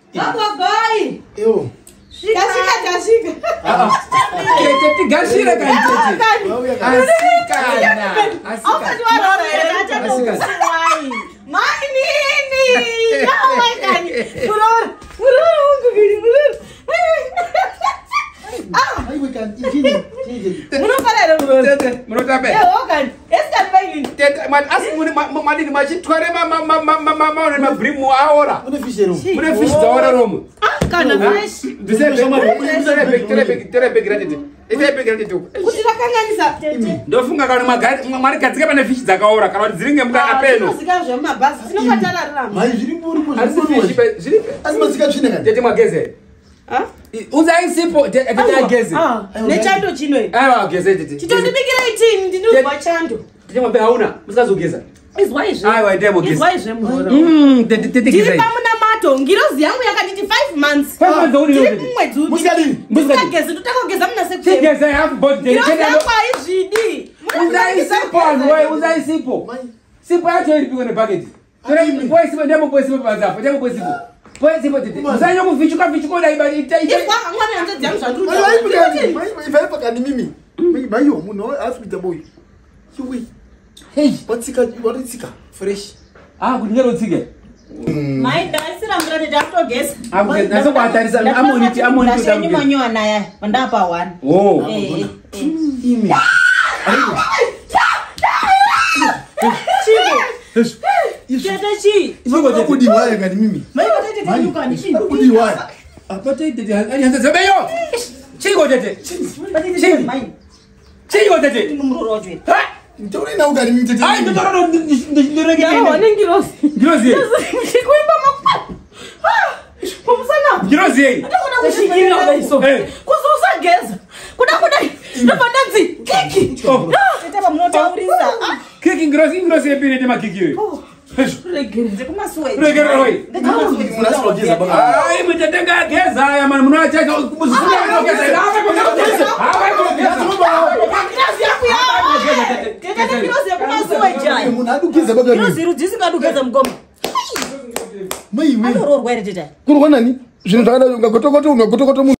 Boy. Yo. Shika. Gashira kanitete. Asikana. Ndofunga kana mari katsika pane fish dzakaora kana kuti dziringe mukana peno. Tete mageze. Unzai sipo tete geze. Nechando chinwe. Aiwa geze tete. Chitondibikira 18 ndinozwa chando. Tete mwambe hauna musazogeza. Izwaizve. Aiwa ndemo geze. Izwaizve mhoro. Tete geze. Ndiri pamunamato ngirozi yangu yakanditi 5 months. 5 months uri ndiri mwedzi. Musikali. Musikageze tutakogeza muna September. Geze half body. Izvidi. Unzai sipo wewe unzai sipo. Sipo yacho iri piko ne package. Tore boy sipo ndemo boy sipo bazapo. Ndemo boy sipo. Boy sipo tete. Muzanyo kuvichuka dai bali ita. Kwa ngwana yanze dzangu zvanduri. Mai pakani mimi. Mai yo munhu asipita boy. Chiwi. Hey, watsika fresh. Kuti ngero tsike. Mai ndaisira murate takutogeza. Naso kwatarisa amoniti ndashenyi manyowa naye ndapa 1. Oh. Imi. Tete Udi waya ngani mimi. Mai tete tanyuka ni chini. Udi waya. Apate tete hanza zabeyo. Chigo tete. Mai. Chigo tete. Ndimurorojwe. Ntori na ugari mimi tete. Ai ndoro ndorege. Yawa nengirosi. Girozi. Chikuimba makwa. Pomusana. Girozi. Ndakuna kushikira ngaiso. Kuzosageza. Kuda ndapandanzi kiki. Tete pamunotaurisa. Kiki girozi epine tema kiki. Regereze kumaswe. Regere hoy. Munasogeza baba. Ai mutatenga geza ya man munacha kususulia kugeza. Munadukiza baba mimi. Ziru dzisingadugeza mgoma. Mai wewe. Anororwa ere tete. Kurwa nani? Zvinhu zvakadai ungagotokoto